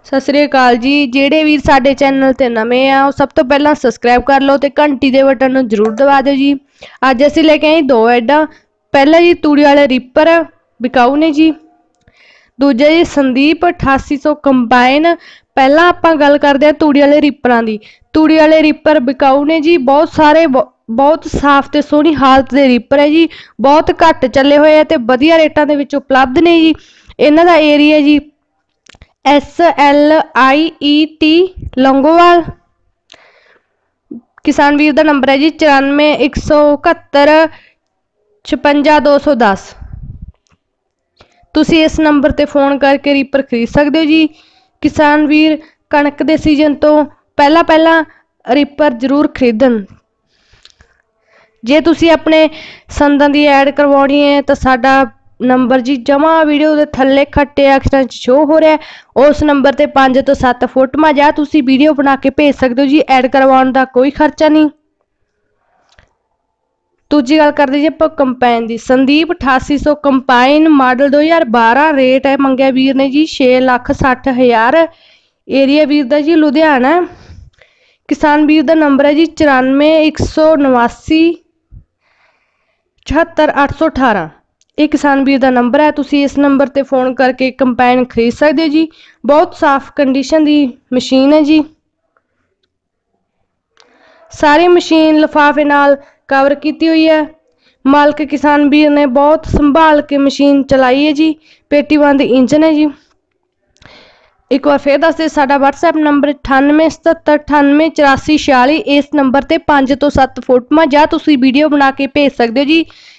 सत श्री अकाल जी। जेडे वीर साडे चैनल ते नवे आ सब तो पहला सबसक्राइब कर लो ते घंटी दे बटन नूं जरूर दबा दो जी। अज असीं लेके आए दो ऐडां। पहला जी तूड़ी वाले रीपर बिकाऊ ने जी। दूजा जी संदीप 8800 कंबाइन। पहला आपां गल करदे आ तूड़ी वाले रीपरां दी। तूड़ी वाले रीपर बिकाऊ ने जी। बहुत सारे बहुत साफ ते सोहनी हालत दे रीपर है जी। बहुत घट चले हुए ते वधिया रेटां दे विच उपलब्ध ने जी। इन्हां दा एरिया जी SLIET लौंगोवाल। किसान वीर दा नंबर है जी 94 171 56 210। तुसी इस नंबर ते फोन करके रीपर खरीद सकते हो जी। किसान वीर कणक दे सीजन तो पहला रीपर जरूर खरीदन। जे तुसी अपने संदां दी ऐड करवाउणी है तो साडा नंबर जी जमा वीडियो दे थल्ले खट्टे अक्षरां च शो हो रहा है। उस नंबर ते 5 तो 7 फोटोआं जा तुसी वीडियो बना के भेज सकते हो जी। ऐड करवाउण दा कोई खर्चा नहीं। दूजी गल करदे जी आपां कंपाइन दी। संदीप 8800 कंपाइन मॉडल 2012। रेट है मंगया वीर ने जी 6,60,000। एरिया वीर दा जी लुधियाना। किसान वीर दा नंबर है जी 94 189 74 818। ये किसान वीर दा नंबर है। तुसी इस नंबर ते फोन करके कंपाइन खरीद सकते हो जी। बहुत साफ कंडीशन दी मशीन है जी। सारी मशीन लिफाफे नाल कवर की हुई है। मालक किसान वीर ने बहुत संभाल के मशीन चलाई है जी। पेटी बंद इंजन है जी। एक बार फिर दस दे साडा WhatsApp नंबर 9877988446। इस नंबर ते 5 तो 7 फोटोआं जा तुसी वीडियो बना के भेज सकते हो जी।